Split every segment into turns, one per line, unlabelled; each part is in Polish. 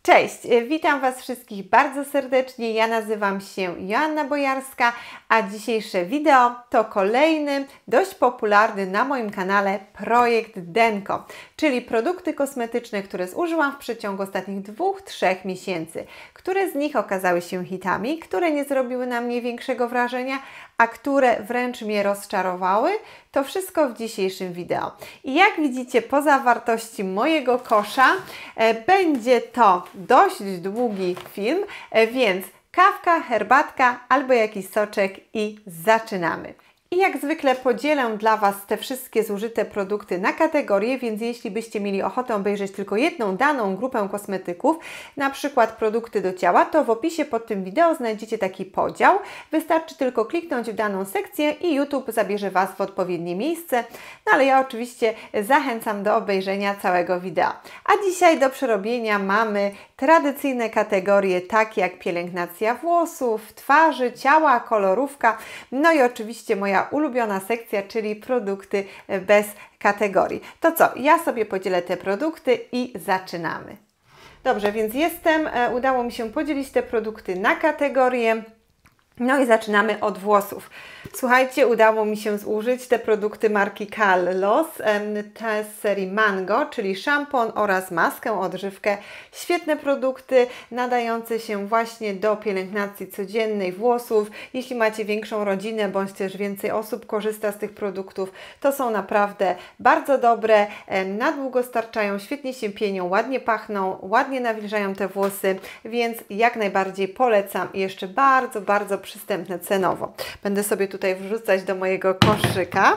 Cześć, witam Was wszystkich bardzo serdecznie. Ja nazywam się Joanna Bojarska, a dzisiejsze wideo to kolejny, dość popularny na moim kanale projekt Denko, czyli produkty kosmetyczne, które zużyłam w przeciągu ostatnich 2-3 miesięcy. Które z nich okazały się hitami, które nie zrobiły na mnie większego wrażenia, a które wręcz mnie rozczarowały, to wszystko w dzisiejszym wideo. I jak widzicie po zawartości mojego kosza, będzie to dość długi film, więc kawka, herbatka albo jakiś soczek i zaczynamy. I jak zwykle podzielę dla Was te wszystkie zużyte produkty na kategorie, więc jeśli byście mieli ochotę obejrzeć tylko jedną daną grupę kosmetyków, na przykład produkty do ciała, to w opisie pod tym wideo znajdziecie taki podział. Wystarczy tylko kliknąć w daną sekcję i YouTube zabierze Was w odpowiednie miejsce. No ale ja oczywiście zachęcam do obejrzenia całego wideo. A dzisiaj do przerobienia mamy tradycyjne kategorie takie jak pielęgnacja włosów, twarzy, ciała, kolorówka, no i oczywiście moja ulubiona sekcja, czyli produkty bez kategorii. To co? Ja sobie podzielę te produkty i zaczynamy. Dobrze, więc udało mi się podzielić te produkty na kategorie. No i zaczynamy od włosów. Słuchajcie, udało mi się zużyć te produkty marki Kallos, te z serii Mango, czyli szampon oraz maskę, odżywkę. Świetne produkty, nadające się właśnie do pielęgnacji codziennej włosów. Jeśli macie większą rodzinę, bądź też więcej osób korzysta z tych produktów, to są naprawdę bardzo dobre, na długo starczają, świetnie się pienią, ładnie pachną, ładnie nawilżają te włosy, więc jak najbardziej polecam i jeszcze bardzo przystępne cenowo. Będę sobie tutaj wrzucać do mojego koszyka.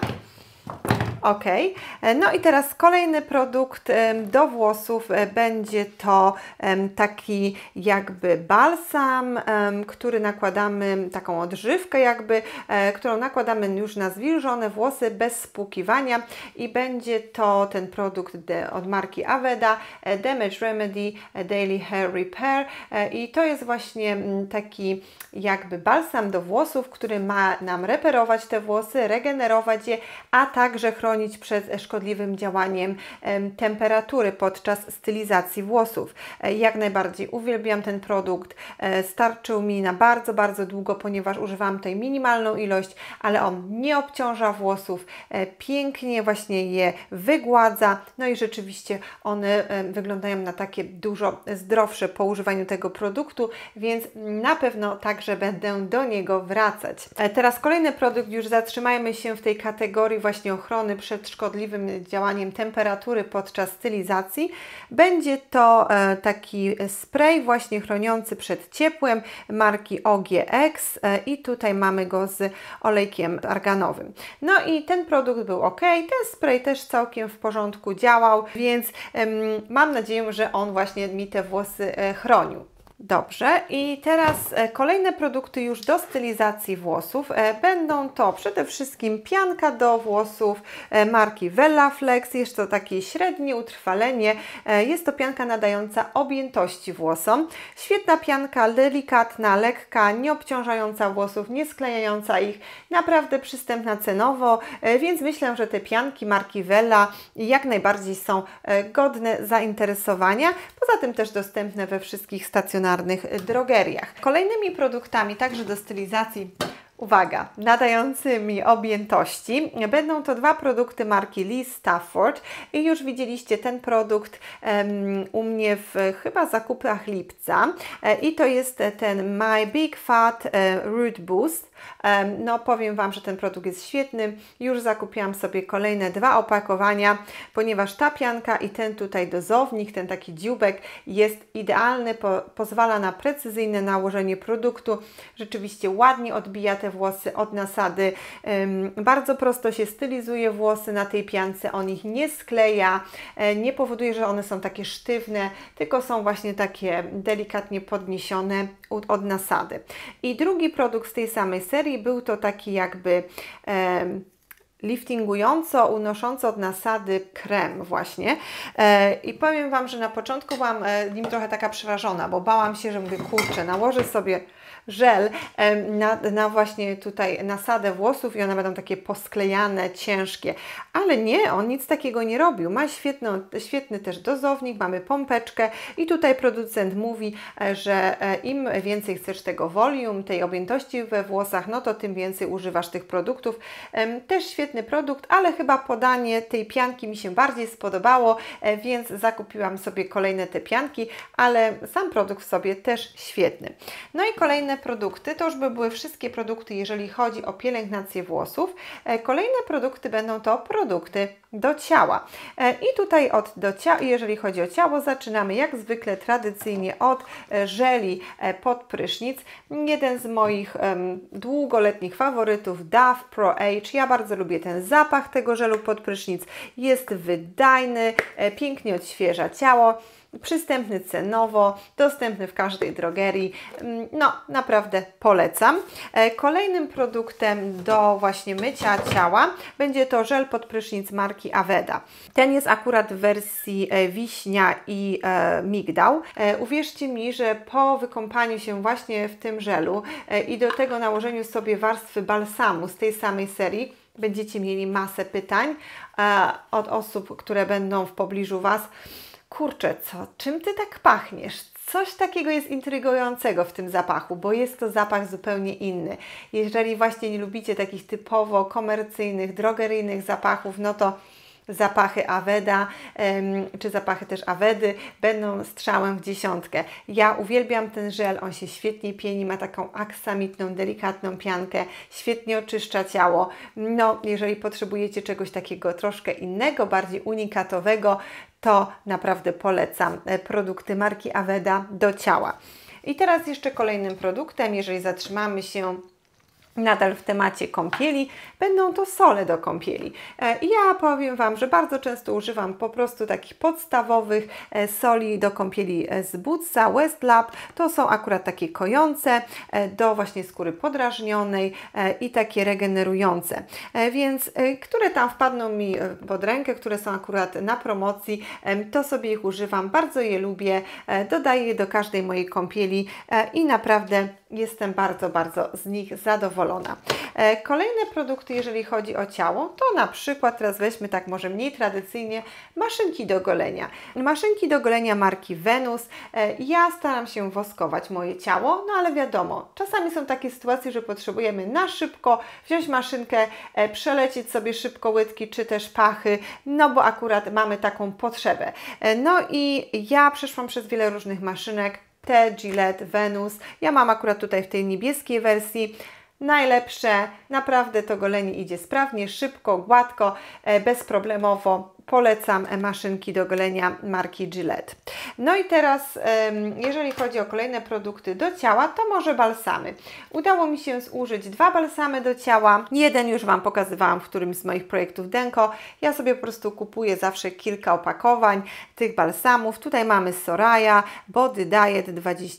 Ok, no i teraz kolejny produkt do włosów będzie to taki jakby balsam, który nakładamy, taką odżywkę jakby, którą nakładamy już na zwilżone włosy bez spłukiwania i będzie to ten produkt od marki Aveda, Damage Remedy Daily Hair Repair i to jest właśnie taki jakby balsam do włosów, który ma nam reperować te włosy, regenerować je, a także chronić przed szkodliwym działaniem temperatury podczas stylizacji włosów. Jak najbardziej uwielbiam ten produkt. Starczył mi na bardzo długo, ponieważ używam tej minimalną ilość, ale on nie obciąża włosów, pięknie właśnie je wygładza, no i rzeczywiście one wyglądają na takie dużo zdrowsze po używaniu tego produktu, więc na pewno także będę do niego wracać. Teraz kolejny produkt, już zatrzymajmy się w tej kategorii właśnie ochrony przed szkodliwym działaniem temperatury podczas stylizacji. Będzie to taki spray właśnie chroniący przed ciepłem marki OGX i tutaj mamy go z olejkiem arganowym. No i ten produkt był ok, ten spray też całkiem w porządku działał, więc mam nadzieję, że on właśnie mi te włosy chronił. Dobrze, i teraz kolejne produkty już do stylizacji włosów. Będą to przede wszystkim pianka do włosów marki Wellaflex. Jest to takie średnie utrwalenie. Jest to pianka nadająca objętości włosom. Świetna pianka, delikatna, lekka, nie obciążająca włosów, nie sklejająca ich. Naprawdę przystępna cenowo, więc myślę, że te pianki marki Wella jak najbardziej są godne zainteresowania. Poza tym też dostępne we wszystkich stacjonarnych drogeriach. Kolejnymi produktami także do stylizacji, uwaga, nadającymi objętości będą to dwa produkty marki Lee Stafford i już widzieliście ten produkt u mnie w chyba zakupach lipca i to jest ten My Big Fat Root Boost. No powiem Wam, że ten produkt jest świetny. Już zakupiłam sobie kolejne 2 opakowania, ponieważ ta pianka i ten tutaj dozownik, ten taki dzióbek jest idealny, pozwala na precyzyjne nałożenie produktu. Rzeczywiście ładnie odbija te włosy od nasady. Bardzo prosto się stylizuje włosy na tej piance, on ich nie skleja, nie powoduje, że one są takie sztywne, tylko są właśnie takie delikatnie podniesione od nasady. I drugi produkt z tej samej serii był to taki jakby liftingująco, unosząco od nasady krem właśnie. I powiem Wam, że na początku byłam nim trochę taka przerażona, bo bałam się, że mówię, kurczę, nałożę sobie żel na właśnie tutaj nasadę włosów i one będą takie posklejane, ciężkie. Ale nie, on nic takiego nie robił. Ma świetny też dozownik, mamy pompeczkę i tutaj producent mówi, że im więcej chcesz tego volume, tej objętości we włosach, no to tym więcej używasz tych produktów. Też świetny produkt, ale chyba podanie tej pianki mi się bardziej spodobało, więc zakupiłam sobie kolejne te pianki, ale sam produkt w sobie też świetny. No i kolejne produkty, to już by były wszystkie produkty, jeżeli chodzi o pielęgnację włosów. Kolejne produkty będą to produkty do ciała. I tutaj jeżeli chodzi o ciało, zaczynamy jak zwykle tradycyjnie od żeli pod prysznic. Jeden z moich długoletnich faworytów, Dove Pro Age. Ja bardzo lubię ten zapach tego żelu pod prysznic. Jest wydajny, pięknie odświeża ciało. Przystępny cenowo, dostępny w każdej drogerii. No, naprawdę polecam. Kolejnym produktem do właśnie mycia ciała będzie to żel pod prysznic marki Aveda. Ten jest akurat w wersji wiśnia i migdał. Uwierzcie mi, że po wykąpaniu się właśnie w tym żelu i do tego nałożeniu sobie warstwy balsamu z tej samej serii, będziecie mieli masę pytań od osób, które będą w pobliżu Was. Kurczę, czym Ty tak pachniesz? Coś takiego jest intrygującego w tym zapachu, bo jest to zapach zupełnie inny. Jeżeli właśnie nie lubicie takich typowo komercyjnych, drogeryjnych zapachów, no to zapachy Aveda, czy zapachy też Avedy będą strzałem w dziesiątkę. Ja uwielbiam ten żel, on się świetnie pieni, ma taką aksamitną, delikatną piankę, świetnie oczyszcza ciało. No, jeżeli potrzebujecie czegoś takiego troszkę innego, bardziej unikatowego, to naprawdę polecam produkty marki Aveda do ciała. I teraz jeszcze kolejnym produktem, jeżeli zatrzymamy się nadal w temacie kąpieli, będą to sole do kąpieli. Ja powiem Wam, że bardzo często używam po prostu takich podstawowych soli do kąpieli z Bootsa, Westlab. To są akurat takie kojące do właśnie skóry podrażnionej i takie regenerujące. Więc które tam wpadną mi pod rękę, które są akurat na promocji, to sobie ich używam. Bardzo je lubię. Dodaję je do każdej mojej kąpieli i naprawdę jestem bardzo, bardzo z nich zadowolona. Kolejne produkty, jeżeli chodzi o ciało, to na przykład, teraz weźmy tak może mniej tradycyjnie, maszynki do golenia. Maszynki do golenia marki Venus. Ja staram się woskować moje ciało, no ale wiadomo, czasami są takie sytuacje, że potrzebujemy na szybko wziąć maszynkę, przelecieć sobie szybko łydki czy też pachy, no bo akurat mamy taką potrzebę. No i ja przeszłam przez wiele różnych maszynek, te Gillette, Venus. Ja mam akurat tutaj w tej niebieskiej wersji. Najlepsze, naprawdę to golenie idzie sprawnie, szybko, gładko, bezproblemowo. Polecam maszynki do golenia marki Gillette. No i teraz, jeżeli chodzi o kolejne produkty do ciała, to może balsamy. Udało mi się zużyć 2 balsamy do ciała. Jeden już Wam pokazywałam w którymś z moich projektów Denko. Ja sobie po prostu kupuję zawsze kilka opakowań tych balsamów. Tutaj mamy Soraya, Body Diet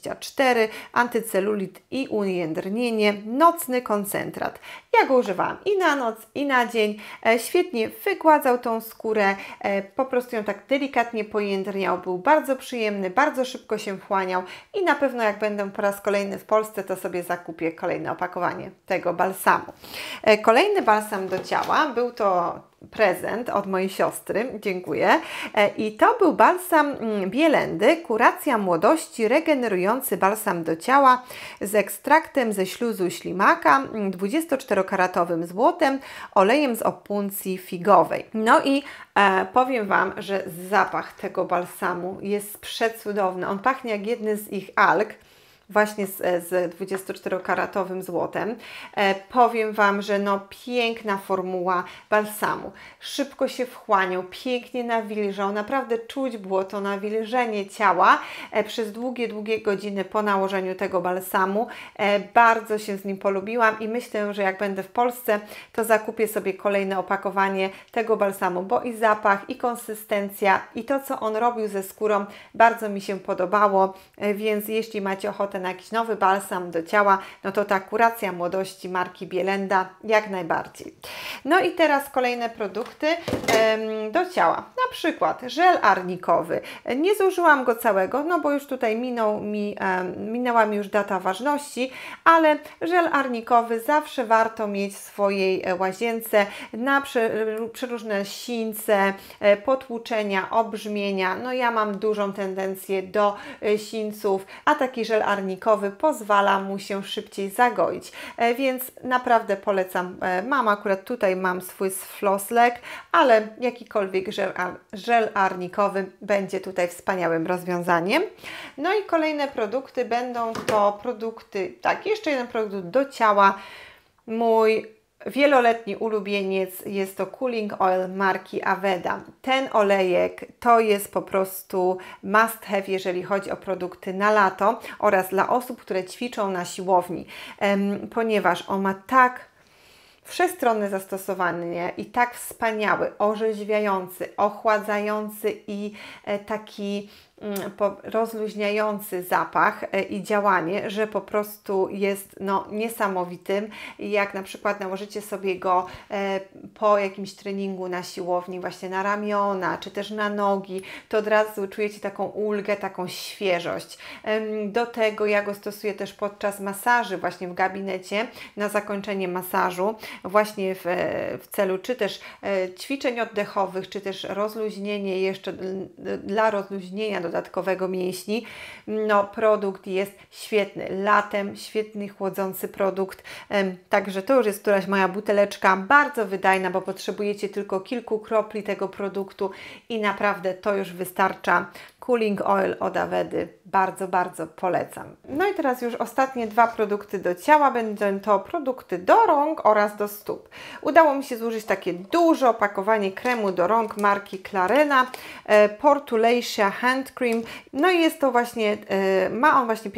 24, antycelulit i ujędrnienie, nocny koncentrat. Ja go używałam i na noc, i na dzień. Świetnie wygładzał tą skórę, po prostu ją tak delikatnie pojędrniał, był bardzo przyjemny, bardzo szybko się wchłaniał i na pewno jak będę po raz kolejny w Polsce, to sobie zakupię kolejne opakowanie tego balsamu. Kolejny balsam do ciała, był to prezent od mojej siostry, dziękuję. I to był balsam Bielendy, kuracja młodości, regenerujący balsam do ciała z ekstraktem ze śluzu ślimaka, 24-karatowym złotem, olejem z opuncji figowej. No i powiem Wam, że zapach tego balsamu jest przecudowny. On pachnie jak jedny z ich alg, właśnie z 24-karatowym złotem. Powiem Wam, że no piękna formuła balsamu. Szybko się wchłaniał, pięknie nawilżał. Naprawdę czuć było to nawilżenie ciała przez długie godziny po nałożeniu tego balsamu. Bardzo się z nim polubiłam i myślę, że jak będę w Polsce, to zakupię sobie kolejne opakowanie tego balsamu, bo i zapach, i konsystencja, i to, co on robił ze skórą, bardzo mi się podobało, więc jeśli macie ochotę ochotę na jakiś nowy balsam do ciała, no to ta kuracja młodości marki Bielenda jak najbardziej. No i teraz kolejne produkty do ciała. Na przykład żel arnikowy. Nie zużyłam go całego, no bo już tutaj minęła mi już data ważności, ale żel arnikowy zawsze warto mieć w swojej łazience na przeróżne sińce, potłuczenia, obrzmienia. No ja mam dużą tendencję do sińców, a taki żel arnikowy pozwala mu się szybciej zagoić, więc naprawdę polecam. Mam akurat tutaj swój Flosslek, ale jakikolwiek żel arnikowy będzie tutaj wspaniałym rozwiązaniem. No i kolejne produkty będą to produkty, tak, jeszcze jeden produkt do ciała. Mój wieloletni ulubieniec jest to Cooling Oil marki Aveda. Ten olejek to jest po prostu must have, jeżeli chodzi o produkty na lato oraz dla osób, które ćwiczą na siłowni, ponieważ on ma tak wszechstronne zastosowanie i tak wspaniały, orzeźwiający, ochładzający i taki rozluźniający zapach i działanie, że po prostu jest niesamowitym. Jak na przykład nałożycie sobie go po jakimś treningu na siłowni, właśnie na ramiona, czy też na nogi, to od razu czujecie taką ulgę, taką świeżość. Do tego ja go stosuję też podczas masaży właśnie w gabinecie, na zakończenie masażu, właśnie w celu czy też ćwiczeń oddechowych, czy też rozluźnienie jeszcze dla rozluźnienia dodatkowego mięśni. No, produkt jest świetny. Latem świetny, chłodzący produkt. Także to już jest któraś moja buteleczka, bardzo wydajna, bo potrzebujecie tylko kilku kropli tego produktu i naprawdę to już wystarcza. Cooling Oil od Avedy. Bardzo, bardzo polecam. No i teraz już ostatnie dwa produkty do ciała. Będą to produkty do rąk oraz do stóp. Udało mi się zużyć takie duże opakowanie kremu do rąk marki Clarins Portulacia Hand Cream. No i jest to właśnie, ma on właśnie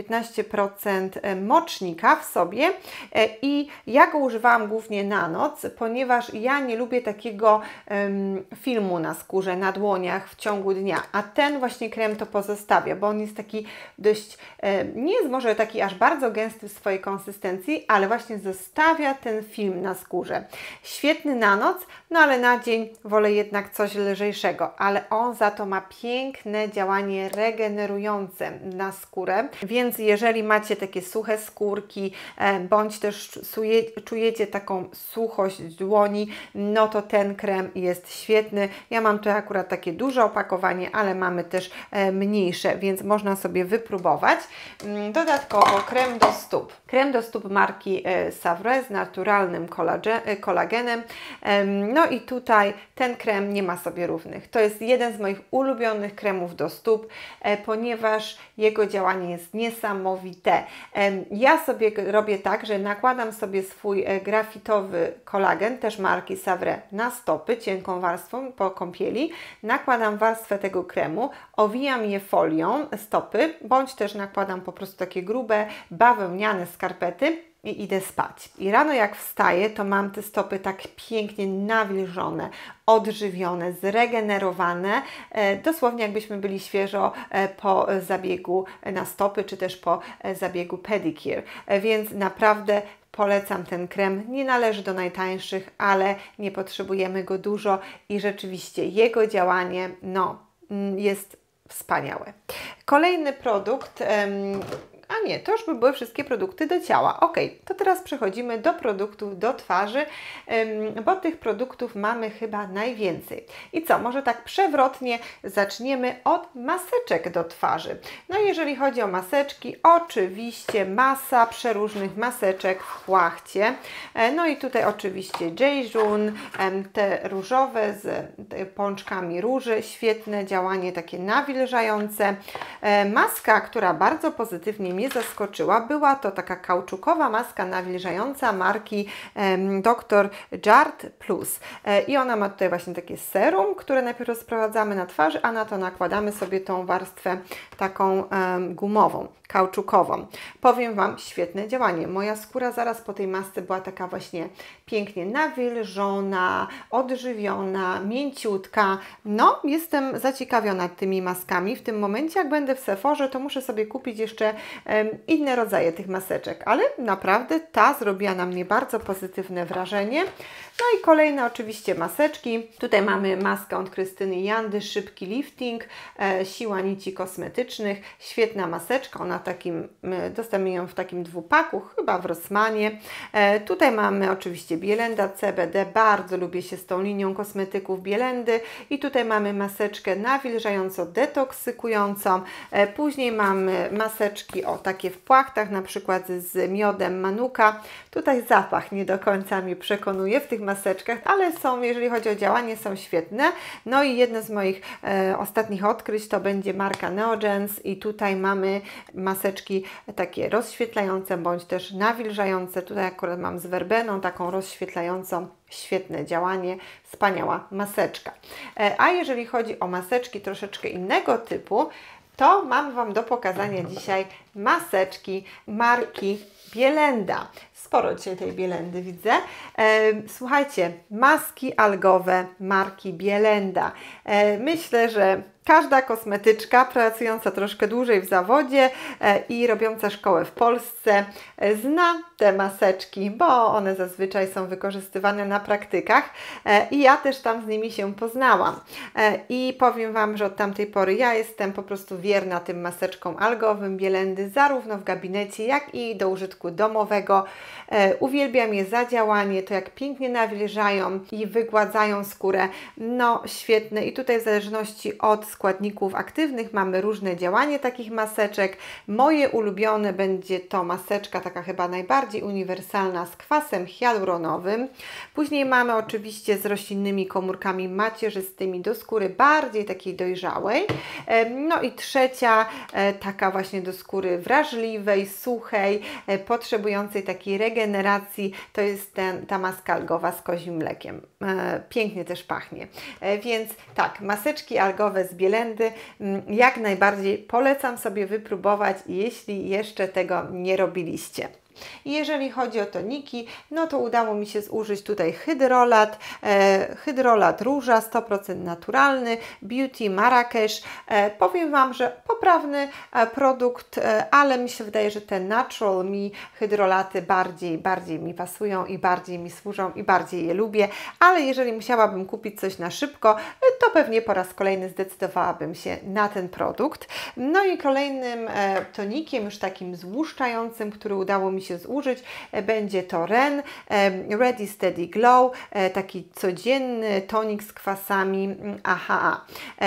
15% mocznika w sobie i ja go używałam głównie na noc, ponieważ ja nie lubię takiego filmu na skórze, na dłoniach w ciągu dnia, a ten właśnie krem to pozostawia, bo on jest taki dość, nie jest może taki aż bardzo gęsty w swojej konsystencji, ale właśnie zostawia ten film na skórze. Świetny na noc, no ale na dzień wolę jednak coś lżejszego, ale on za to ma piękne działanie regenerujące na skórę, więc jeżeli macie takie suche skórki, bądź też czujecie taką suchość dłoni, no to ten krem jest świetny. Ja mam tutaj akurat takie duże opakowanie, ale mamy też mniejsze, więc można sobie wypróbować. Dodatkowo krem do stóp. Krem do stóp marki Savre z naturalnym kolagenem. No i tutaj ten krem nie ma sobie równych. To jest jeden z moich ulubionych kremów do stóp, ponieważ jego działanie jest niesamowite. Ja sobie robię tak, że nakładam sobie swój grafitowy kolagen, też marki Savre, na stopy cienką warstwą po kąpieli. Nakładam warstwę tego kremu, owijam je folią stopy, bądź też nakładam po prostu takie grube, bawełniane skarpety i idę spać. I rano jak wstaję, to mam te stopy tak pięknie nawilżone, odżywione, zregenerowane, dosłownie jakbyśmy byli świeżo po zabiegu na stopy, czy też po zabiegu pedicure. Więc naprawdę polecam ten krem. Nie należy do najtańszych, ale nie potrzebujemy go dużo i rzeczywiście jego działanie jest wspaniałe. Kolejny produkt, a nie, to już by były wszystkie produkty do ciała. Ok, to teraz przechodzimy do produktów do twarzy, bo tych produktów mamy chyba najwięcej. I co, może tak przewrotnie zaczniemy od maseczek do twarzy. No jeżeli chodzi o maseczki, oczywiście masa przeróżnych maseczek w płachcie. No i tutaj oczywiście Jeju, te różowe z pączkami róży, świetne działanie takie nawilżające. Maska, która bardzo pozytywnie mnie zaskoczyła, była to taka kauczukowa maska nawilżająca marki Dr. Jart Plus. I ona ma tutaj właśnie takie serum, które najpierw rozprowadzamy na twarzy, a na to nakładamy sobie tą warstwę taką gumową, kauczukową. Powiem Wam, świetne działanie. Moja skóra zaraz po tej masce była taka właśnie pięknie nawilżona, odżywiona, mięciutka. No, jestem zaciekawiona tymi maskami. W tym momencie, jak będę w Sephorze, to muszę sobie kupić jeszcze inne rodzaje tych maseczek, ale naprawdę ta zrobiła na mnie bardzo pozytywne wrażenie. No i kolejne oczywiście maseczki. Tutaj mamy maskę od Krystyny Jandy, szybki lifting, siła nici kosmetycznych. Świetna maseczka, ona dostępujemy ją w takim dwupaku, chyba w Rossmanie. Tutaj mamy oczywiście Bielenda CBD, bardzo lubię się z tą linią kosmetyków Bielendy. I tutaj mamy maseczkę nawilżająco-detoksykującą. Później mamy maseczki takie w płachtach, na przykład z miodem Manuka. Tutaj zapach nie do końca mnie przekonuje w tych maseczkach, ale są, jeżeli chodzi o działanie, są świetne. No i jedno z moich ostatnich odkryć to będzie marka Neogens i tutaj mamy maseczki takie rozświetlające bądź też nawilżające. Tutaj akurat mam z werbeną, taką rozświetlającą. Świetne działanie, wspaniała maseczka. A jeżeli chodzi o maseczki troszeczkę innego typu, to mam Wam do pokazania dzisiaj maseczki marki Bielenda. Sporo dzisiaj tej Bielendy widzę. Słuchajcie, maski algowe marki Bielenda. Myślę, że każda kosmetyczka pracująca troszkę dłużej w zawodzie i robiąca szkołę w Polsce zna te maseczki, bo one zazwyczaj są wykorzystywane na praktykach i ja też tam z nimi się poznałam. I powiem Wam, że od tamtej pory ja jestem po prostu wierna tym maseczkom algowym Bielendy, zarówno w gabinecie, jak i do użytku domowego. Uwielbiam je za działanie, to jak pięknie nawilżają i wygładzają skórę. No świetne i tutaj w zależności od składników aktywnych mamy różne działanie takich maseczek. Moje ulubione będzie to maseczka taka chyba najbardziej uniwersalna z kwasem hialuronowym. Później mamy oczywiście z roślinnymi komórkami macierzystymi do skóry bardziej takiej dojrzałej. No i trzecia taka właśnie do skóry wrażliwej, suchej, potrzebującej takiej regeneracji, to jest ta maska algowa z kozim mlekiem. Pięknie też pachnie. Więc tak, maseczki algowe z Bielendy jak najbardziej polecam sobie wypróbować, jeśli jeszcze tego nie robiliście. I jeżeli chodzi o toniki, no to udało mi się zużyć tutaj hydrolat, hydrolat róża 100% naturalny, Beauty Marrakesz. Powiem Wam, że poprawny produkt, ale mi się wydaje, że te Natural Me hydrolaty bardziej mi pasują i bardziej mi służą i bardziej je lubię, ale jeżeli musiałabym kupić coś na szybko, to pewnie po raz kolejny zdecydowałabym się na ten produkt. No i kolejnym tonikiem, już takim złuszczającym, który udało mi się zużyć, będzie to Ren Ready Steady Glow, taki codzienny tonik z kwasami AHA.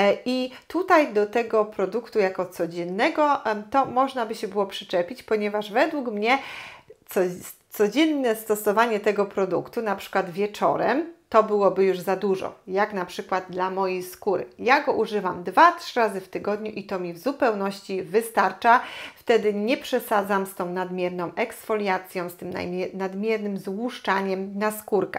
I tutaj do tego produktu jako codziennego to można by się było przyczepić, ponieważ według mnie codzienne stosowanie tego produktu, na przykład wieczorem, to byłoby już za dużo, jak na przykład dla mojej skóry. Ja go używam 2-3 razy w tygodniu i to mi w zupełności wystarcza. Wtedy nie przesadzam z tą nadmierną eksfoliacją, z tym nadmiernym złuszczaniem na skórkę.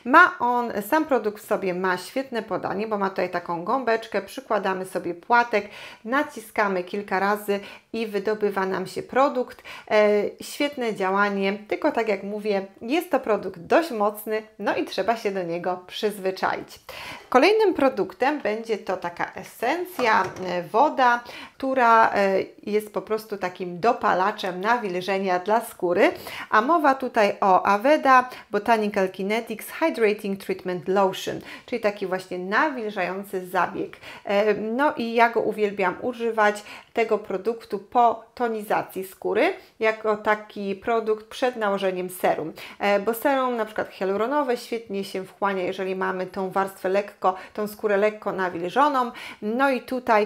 Sam produkt w sobie ma świetne podanie, bo ma tutaj taką gąbeczkę, przykładamy sobie płatek, naciskamy kilka razy i wydobywa nam się produkt. Świetne działanie, tylko tak jak mówię, jest to produkt dość mocny, no i trzeba się do niego przyzwyczaić. Kolejnym produktem będzie to taka esencja, woda, która jest po prostu takim dopalaczem nawilżenia dla skóry, a mowa tutaj o Aveda Botanical Kinetics Hydrating Treatment Lotion, czyli taki właśnie nawilżający zabieg. No i ja go uwielbiam używać, tego produktu po tonizacji skóry, jako taki produkt przed nałożeniem serum, bo serum na przykład hialuronowe świetnie się wchłania, jeżeli mamy tą warstwę tą skórę lekko nawilżoną. No i tutaj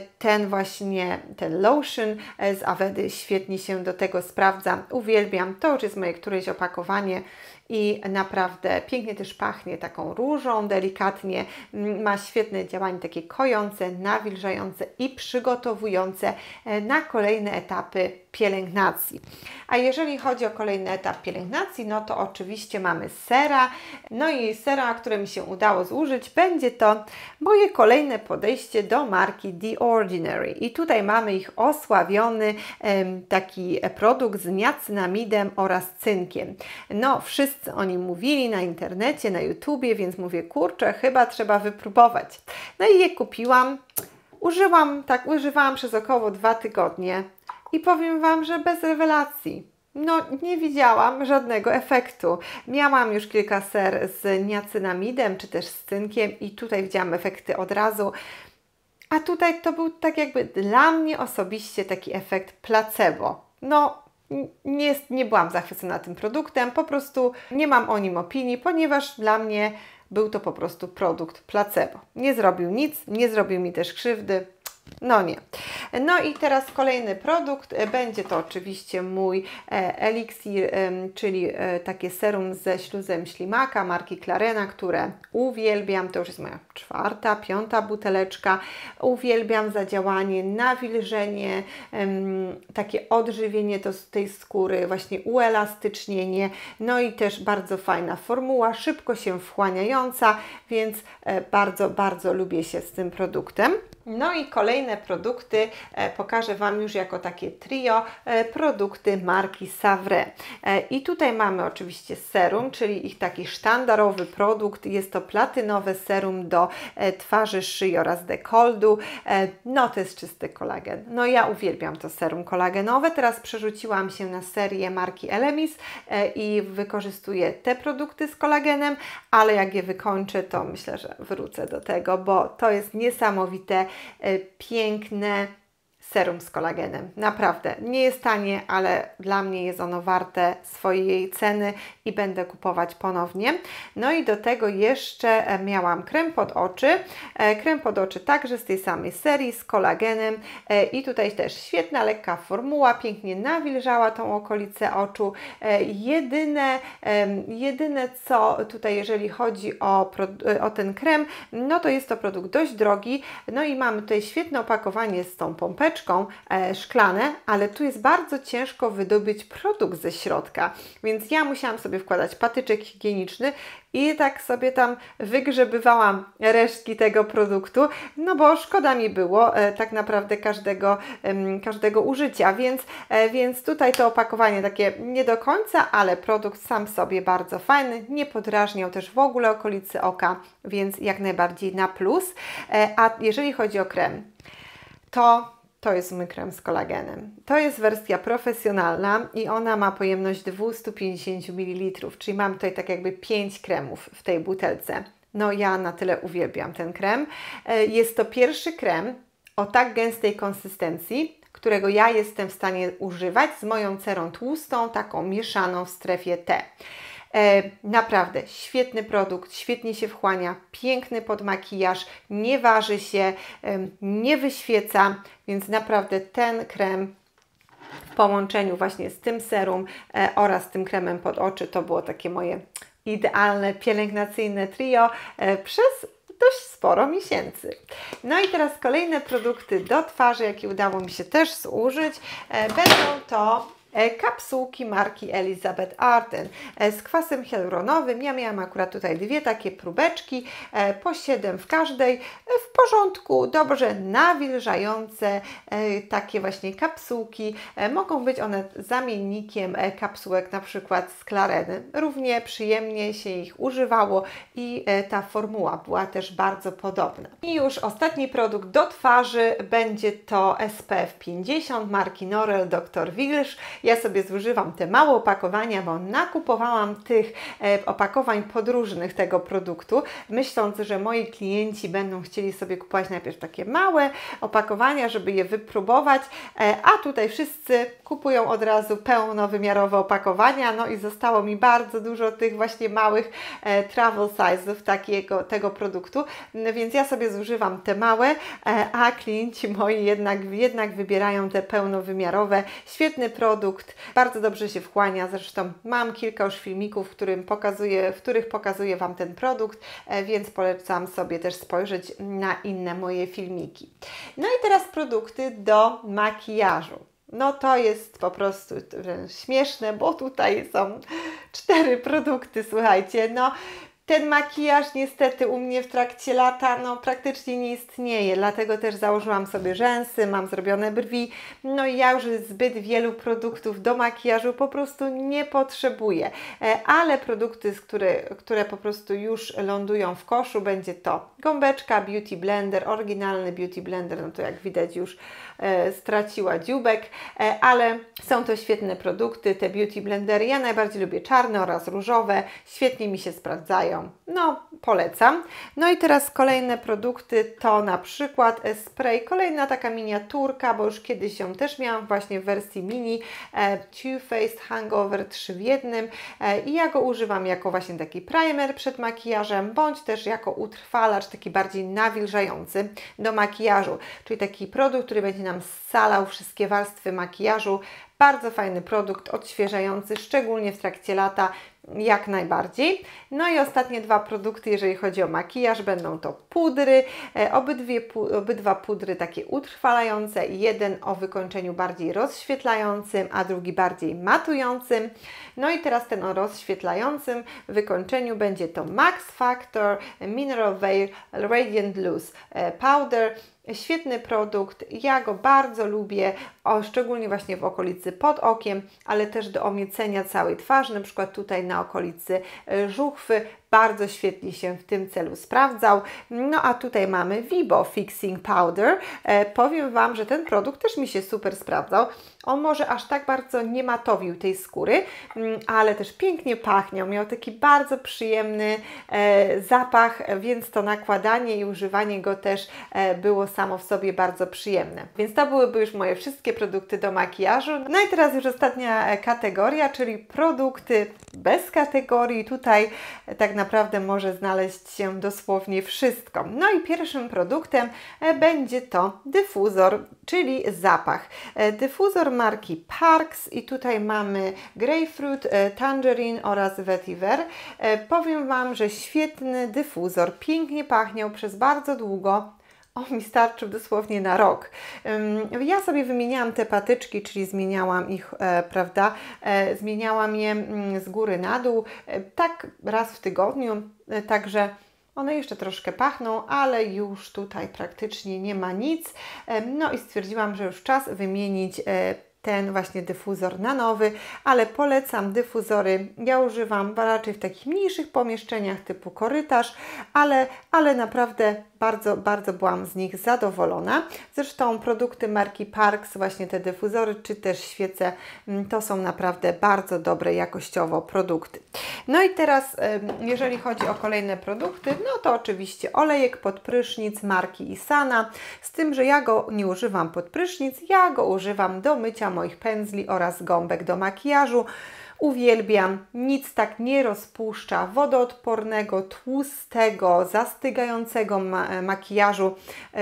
ten lotion z Avedy świetnie się do tego sprawdza. Uwielbiam, to już jest moje któreś opakowanie i naprawdę pięknie też pachnie taką różą, delikatnie, ma świetne działanie takie kojące, nawilżające i przygotowujące na kolejne etapy pielęgnacji. A jeżeli chodzi o kolejny etap pielęgnacji, no to oczywiście mamy sera. No i sera, które mi się udało zużyć, będzie to moje kolejne podejście do marki The Ordinary. I tutaj mamy ich osławiony taki produkt z niacinamidem oraz cynkiem. No, wszyscy o nim mówili na internecie, na YouTubie, więc mówię, kurczę, chyba trzeba wypróbować. No i je kupiłam. Używałam przez około 2 tygodnie i powiem Wam, że bez rewelacji. No, nie widziałam żadnego efektu. Miałam już kilka ser z niacinamidem, czy też z cynkiem i tutaj widziałam efekty od razu. A tutaj to był tak jakby dla mnie osobiście taki efekt placebo. No, nie byłam zachwycona tym produktem, po prostu nie mam o nim opinii, ponieważ dla mnie był to po prostu produkt placebo. Nie zrobił nic, nie zrobił mi też krzywdy. No nie. No i teraz kolejny produkt, będzie to oczywiście mój eliksir, czyli takie serum ze śluzem ślimaka marki Clarena, które uwielbiam, to już jest moja 4., 5. buteleczka. Uwielbiam za działanie, nawilżenie, takie odżywienie tej skóry, właśnie uelastycznienie, no i też bardzo fajna formuła, szybko się wchłaniająca, więc bardzo, bardzo lubię się z tym produktem. No i kolejne produkty pokażę Wam już jako takie trio, produkty marki Savre. I tutaj mamy oczywiście serum, czyli ich taki sztandarowy produkt. Jest to platynowe serum do twarzy, szyi oraz dekoldu. No to jest czysty kolagen. No ja uwielbiam to serum kolagenowe. Teraz przerzuciłam się na serię marki Elemis i wykorzystuję te produkty z kolagenem, ale jak je wykończę, to myślę, że wrócę do tego, bo to jest niesamowite, piękne serum z kolagenem. Naprawdę, nie jest tanie, ale dla mnie jest ono warte swojej ceny i będę kupować ponownie. No i do tego jeszcze miałam krem pod oczy. Krem pod oczy także z tej samej serii, z kolagenem i tutaj też świetna, lekka formuła, pięknie nawilżała tą okolicę oczu. Jedyne co tutaj, jeżeli chodzi o ten krem, no to jest to produkt dość drogi, no i mamy tutaj świetne opakowanie z tą pompeczką, szklane, ale tu jest bardzo ciężko wydobyć produkt ze środka, więc ja musiałam sobie wkładać patyczek higieniczny i tak sobie tam wygrzebywałam resztki tego produktu, no bo szkoda mi było tak naprawdę każdego użycia, więc tutaj to opakowanie takie nie do końca, ale produkt sam sobie bardzo fajny, nie podrażniał też w ogóle okolicy oka, więc jak najbardziej na plus. A jeżeli chodzi o krem, to jest mój krem z kolagenem. To jest wersja profesjonalna i ona ma pojemność 250 ml, czyli mam tutaj tak jakby 5 kremów w tej butelce. No ja na tyle uwielbiam ten krem. Jest to pierwszy krem o tak gęstej konsystencji, którego ja jestem w stanie używać z moją cerą tłustą, taką mieszaną w strefie T. Naprawdę świetny produkt, świetnie się wchłania, piękny pod makijaż, nie waży się, nie wyświeca, więc naprawdę ten krem w połączeniu właśnie z tym serum oraz tym kremem pod oczy to było takie moje idealne pielęgnacyjne trio przez dość sporo miesięcy. No i teraz kolejne produkty do twarzy, jakie udało mi się też zużyć, będą to kapsułki marki Elizabeth Arden z kwasem hialuronowym. Ja miałam akurat tutaj 2 takie próbeczki, po 7 w każdej, w porządku, dobrze nawilżające takie właśnie kapsułki. Mogą być one zamiennikiem kapsułek na przykład z Clareny. Równie przyjemnie się ich używało i ta formuła była też bardzo podobna. I już ostatni produkt do twarzy będzie to SPF 50 marki Norel Dr. Wilsz. Ja sobie zużywam te małe opakowania, bo nakupowałam tych opakowań podróżnych tego produktu, myśląc, że moi klienci będą chcieli sobie kupować najpierw takie małe opakowania, żeby je wypróbować, a tutaj wszyscy kupują od razu pełnowymiarowe opakowania, no i zostało mi bardzo dużo tych właśnie małych travel size'ów tego produktu, więc ja sobie zużywam te małe, a klienci moi jednak wybierają te pełnowymiarowe. Świetny produkt, produkt, bardzo dobrze się wchłania, zresztą mam kilka już filmików, w których pokazuję Wam ten produkt, więc polecam sobie też spojrzeć na inne moje filmiki. No i teraz produkty do makijażu. No to jest po prostu śmieszne, bo tutaj są 4 produkty, słuchajcie, no ten makijaż niestety u mnie w trakcie lata praktycznie nie istnieje, dlatego też założyłam sobie rzęsy, mam zrobione brwi, no i ja już zbyt wielu produktów do makijażu po prostu nie potrzebuję, ale produkty, które po prostu już lądują w koszu, będzie to gąbeczka Beauty Blender, oryginalny Beauty Blender, no to jak widać już straciła dzióbek, ale są to świetne produkty, te Beauty Blendery. Ja najbardziej lubię czarne oraz różowe, świetnie mi się sprawdzają. No, polecam. No i teraz kolejne produkty to na przykład spray, kolejna taka miniaturka, bo już kiedyś ją też miałam właśnie w wersji mini, Too Faced Hangover 3 w 1 i ja go używam jako właśnie taki primer przed makijażem, bądź też jako utrwalacz, taki bardziej nawilżający do makijażu, czyli taki produkt, który będzie nam scalał wszystkie warstwy makijażu. Bardzo fajny produkt, odświeżający, szczególnie w trakcie lata, jak najbardziej. No i ostatnie 2 produkty, jeżeli chodzi o makijaż, będą to pudry, obydwa pudry takie utrwalające, jeden o wykończeniu bardziej rozświetlającym, a drugi bardziej matującym. No i teraz ten o rozświetlającym wykończeniu będzie to Max Factor Mineral Veil Radiant Loose Powder. Świetny produkt, ja go bardzo lubię, szczególnie właśnie w okolicy pod okiem, ale też do omiecenia całej twarzy, na przykład tutaj na okolicy żuchwy. Bardzo świetnie się w tym celu sprawdzał. No a tutaj mamy Vibo Fixing Powder. Powiem Wam, że ten produkt też mi się super sprawdzał. On może aż tak bardzo nie matowił tej skóry, ale też pięknie pachniał. Miał taki bardzo przyjemny zapach, więc to nakładanie i używanie go też było samo w sobie bardzo przyjemne. Więc to byłyby już moje wszystkie produkty do makijażu. No i teraz już ostatnia kategoria, czyli produkty bez kategorii. Tutaj tak naprawdę może znaleźć się dosłownie wszystko. No i pierwszym produktem będzie to dyfuzor, czyli zapach. Dyfuzor marki Parks i tutaj mamy Grapefruit, Tangerine oraz Vetiver. Powiem Wam, że świetny dyfuzor, pięknie pachniał przez bardzo długo. On mi starczył dosłownie na rok. Ja sobie wymieniałam te patyczki, czyli zmieniałam ich, prawda, zmieniałam je z góry na dół, tak raz w tygodniu, także one jeszcze troszkę pachną, ale już tutaj praktycznie nie ma nic. No i stwierdziłam, że już czas wymienić ten właśnie dyfuzor na nowy, ale polecam dyfuzory. Ja używam raczej w takich mniejszych pomieszczeniach typu korytarz, ale naprawdę bardzo byłam z nich zadowolona. Zresztą produkty marki Parks, właśnie te dyfuzory, czy też świece, to są naprawdę bardzo dobre jakościowo produkty. No i teraz, jeżeli chodzi o kolejne produkty, no to oczywiście olejek pod prysznic marki Isana, z tym, że ja go nie używam pod prysznic, ja go używam do mycia moich pędzli oraz gąbek do makijażu. Uwielbiam, nic tak nie rozpuszcza wodoodpornego, tłustego, zastygającego makijażu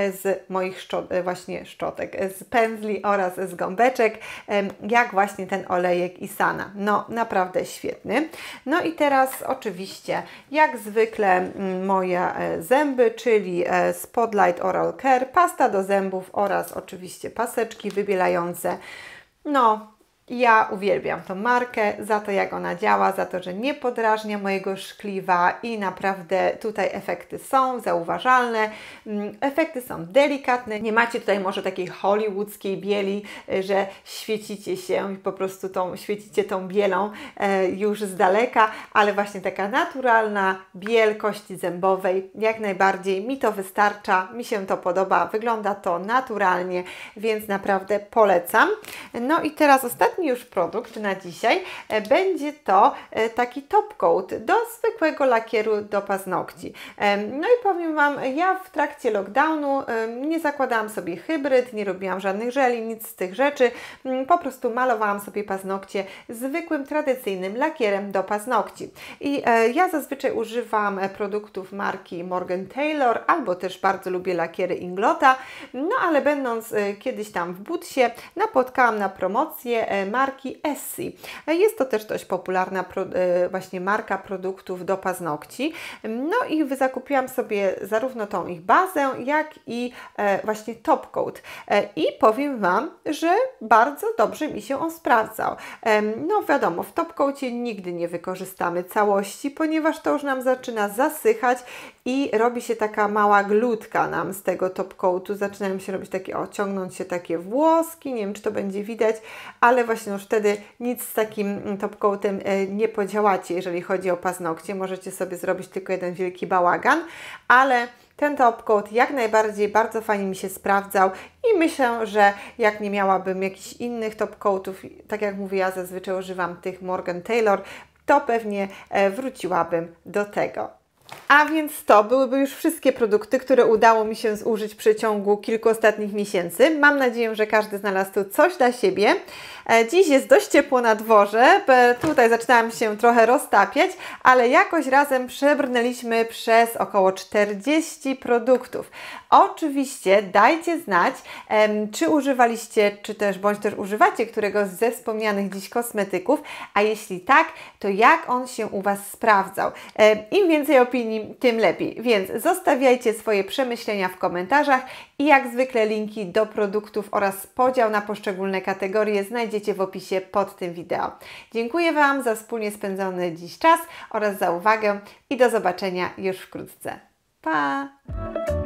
z moich szczotek, z pędzli oraz z gąbeczek, jak właśnie ten olejek Isana. No, naprawdę świetny. No i teraz oczywiście, jak zwykle moje zęby, czyli Spotlight Oral Care, pasta do zębów oraz oczywiście paseczki wybielające. No, ja uwielbiam tą markę za to, jak ona działa, za to, że nie podrażnia mojego szkliwa i naprawdę tutaj efekty są zauważalne, efekty są delikatne, nie macie tutaj może takiej hollywoodzkiej bieli, że świecicie się i po prostu świecicie tą bielą już z daleka, ale właśnie taka naturalna biel kości zębowej, jak najbardziej mi to wystarcza, mi się to podoba, wygląda to naturalnie, więc naprawdę polecam. No i teraz ostatni już produkt na dzisiaj będzie to taki top coat do zwykłego lakieru do paznokci. No i powiem Wam, ja w trakcie lockdownu nie zakładałam sobie hybryd, nie robiłam żadnych żeli, nic z tych rzeczy, po prostu malowałam sobie paznokcie zwykłym, tradycyjnym lakierem do paznokci. I ja zazwyczaj używam produktów marki Morgan Taylor, albo też bardzo lubię lakiery Inglota, no ale będąc kiedyś tam w Budsie, napotkałam na promocję marki Essie. Jest to też dość popularna właśnie marka produktów do paznokci. No i zakupiłam sobie zarówno tą ich bazę, jak i właśnie top coat. I powiem Wam, że bardzo dobrze mi się on sprawdzał. No wiadomo, w top coacie nigdy nie wykorzystamy całości, ponieważ to już nam zaczyna zasychać i robi się taka mała glutka nam z tego top coatu. Zaczynają się robić takie, ciągnąć się takie włoski, nie wiem czy to będzie widać, ale właśnie już wtedy nic z takim top coatem nie podziałacie, jeżeli chodzi o paznokcie. Możecie sobie zrobić tylko jeden wielki bałagan, ale ten top coat jak najbardziej bardzo fajnie mi się sprawdzał i myślę, że jak nie miałabym jakichś innych top coatów, tak jak mówię, ja zazwyczaj używam tych Morgan Taylor, to pewnie wróciłabym do tego. A więc to byłyby już wszystkie produkty, które udało mi się zużyć w przeciągu kilku ostatnich miesięcy. Mam nadzieję, że każdy znalazł tu coś dla siebie. Dziś jest dość ciepło na dworze, tutaj zaczynałam się trochę roztapiać, ale jakoś razem przebrnęliśmy przez około 40 produktów. Oczywiście dajcie znać, czy używaliście, bądź też używacie któregoś ze wspomnianych dziś kosmetyków, a jeśli tak, to jak on się u Was sprawdzał. Im więcej opinii, tym lepiej, więc zostawiajcie swoje przemyślenia w komentarzach i jak zwykle linki do produktów oraz podział na poszczególne kategorie znajdziecie w opisie pod tym wideo. Dziękuję Wam za wspólnie spędzony dziś czas oraz za uwagę i do zobaczenia już wkrótce. Pa!